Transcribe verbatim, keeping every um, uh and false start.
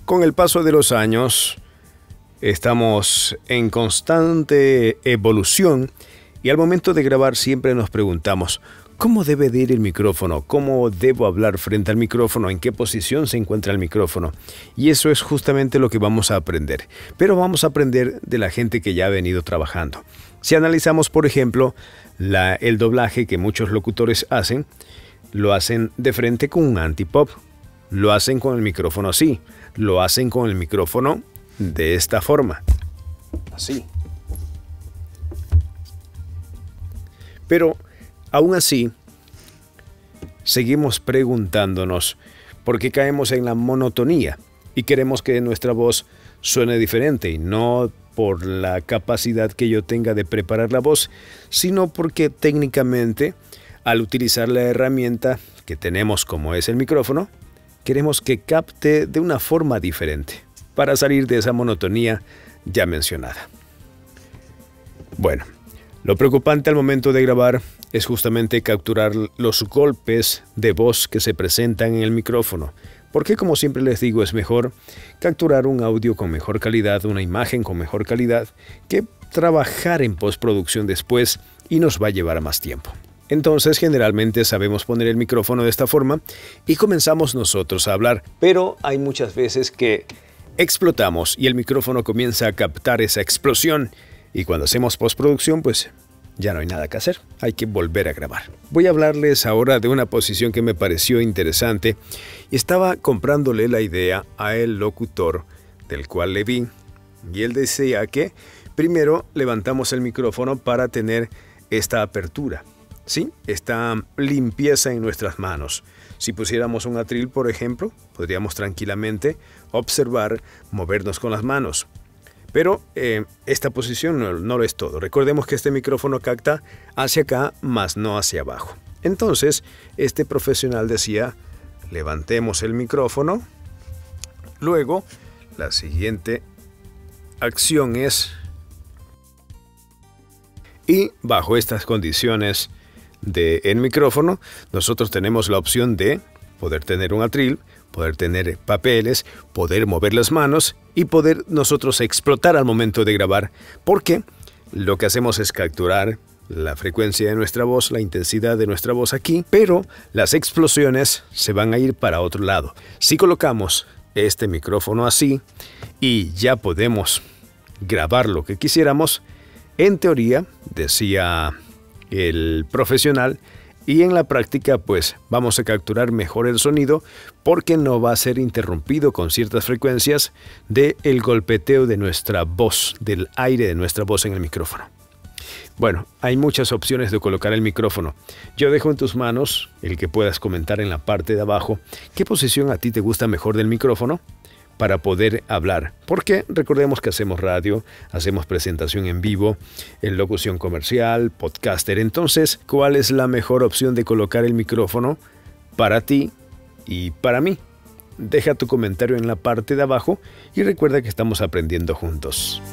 Con el paso de los años, estamos en constante evolución y al momento de grabar siempre nos preguntamos, ¿cómo debe de ir el micrófono? ¿Cómo debo hablar frente al micrófono? ¿En qué posición se encuentra el micrófono? Y eso es justamente lo que vamos a aprender. Pero vamos a aprender de la gente que ya ha venido trabajando. Si analizamos, por ejemplo, la, el doblaje que muchos locutores hacen, lo hacen de frente con un antipop. Lo hacen con el micrófono así. Lo hacen con el micrófono de esta forma. Así. Pero aún así, seguimos preguntándonos por qué caemos en la monotonía y queremos que nuestra voz suene diferente, y no por la capacidad que yo tenga de preparar la voz, sino porque técnicamente, al utilizar la herramienta que tenemos como es el micrófono, queremos que capte de una forma diferente, para salir de esa monotonía ya mencionada. Bueno, lo preocupante al momento de grabar es justamente capturar los golpes de voz que se presentan en el micrófono, porque como siempre les digo, es mejor capturar un audio con mejor calidad, una imagen con mejor calidad, que trabajar en postproducción después y nos va a llevar más tiempo. Entonces, generalmente sabemos poner el micrófono de esta forma y comenzamos nosotros a hablar, pero hay muchas veces que explotamos y el micrófono comienza a captar esa explosión, y cuando hacemos postproducción, pues ya no hay nada que hacer, hay que volver a grabar. Voy a hablarles ahora de una posición que me pareció interesante y estaba comprándole la idea a el locutor del cual le vi, y él decía que primero levantamos el micrófono para tener esta apertura, ¿sí? Esta limpieza en nuestras manos. Si pusiéramos un atril, por ejemplo, podríamos tranquilamente observar, movernos con las manos. Pero eh, esta posición no, no lo es todo. Recordemos que este micrófono capta hacia acá, más no hacia abajo. Entonces, este profesional decía, levantemos el micrófono. Luego, la siguiente acción es, y bajo estas condiciones del micrófono, nosotros tenemos la opción de poder tener un atril, poder tener papeles, poder mover las manos y poder nosotros explotar al momento de grabar, porque lo que hacemos es capturar la frecuencia de nuestra voz, la intensidad de nuestra voz aquí, pero las explosiones se van a ir para otro lado. Si colocamos este micrófono así y ya podemos grabar lo que quisiéramos, en teoría, decía el profesional, y en la práctica pues vamos a capturar mejor el sonido porque no va a ser interrumpido con ciertas frecuencias del golpeteo de nuestra voz, del aire de nuestra voz en el micrófono. Bueno, hay muchas opciones de colocar el micrófono. Yo dejo en tus manos el que puedas comentar en la parte de abajo qué posición a ti te gusta mejor del micrófono para poder hablar, porque recordemos que hacemos radio, hacemos presentación en vivo, en locución comercial, podcaster. Entonces, ¿cuál es la mejor opción de colocar el micrófono para ti y para mí? Deja tu comentario en la parte de abajo y recuerda que estamos aprendiendo juntos.